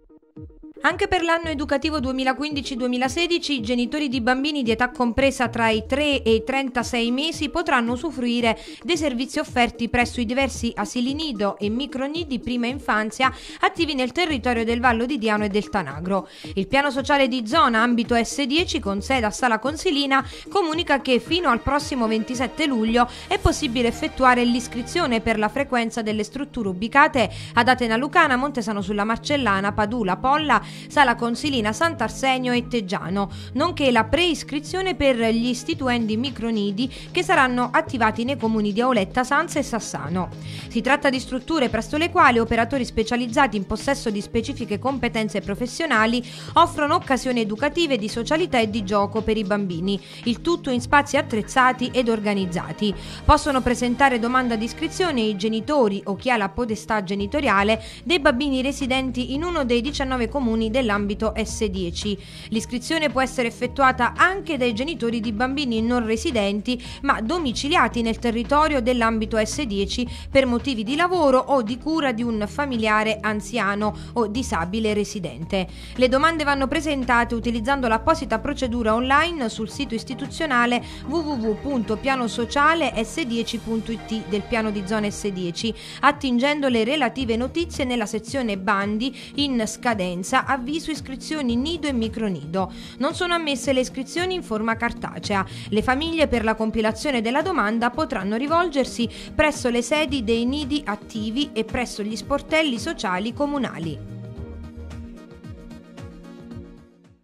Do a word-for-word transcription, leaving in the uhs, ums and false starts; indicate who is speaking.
Speaker 1: Anche per l'anno educativo duemilaquindici duemilasedici i genitori di bambini di età compresa tra i tre e i trentasei mesi potranno usufruire dei servizi offerti presso i diversi asili nido e micronidi prima infanzia attivi nel territorio del Vallo di Diano e del Tanagro. Il piano sociale di zona ambito S dieci con sede a Sala Consilina comunica che fino al prossimo ventisette luglio è possibile effettuare l'iscrizione per la frequenza delle strutture ubicate ad Atena Lucana, Montesano sulla Marcellana, Padula, Polla, Sala Consilina, Sant'Arsenio e Teggiano, nonché la preiscrizione per gli istituendi micronidi che saranno attivati nei comuni di Auletta, Sanza e Sassano. Si tratta di strutture presso le quali operatori specializzati in possesso di specifiche competenze professionali offrono occasioni educative di socialità e di gioco per i bambini, il tutto in spazi attrezzati ed organizzati. Possono presentare domanda di iscrizione i genitori o chi ha la potestà genitoriale dei bambini residenti in uno dei diciannove comuni dell'ambito S dieci. L'iscrizione può essere effettuata anche dai genitori di bambini non residenti ma domiciliati nel territorio dell'ambito S dieci per motivi di lavoro o di cura di un familiare anziano o disabile residente. Le domande vanno presentate utilizzando l'apposita procedura online sul sito istituzionale w w w punto pianosociale s dieci punto i t del piano di zona S dieci, attingendo le relative notizie nella sezione bandi in scadenza avviso iscrizioni nido e micronido. Non sono ammesse le iscrizioni in forma cartacea. Le famiglie per la compilazione della domanda potranno rivolgersi presso le sedi dei nidi attivi e presso gli sportelli sociali comunali.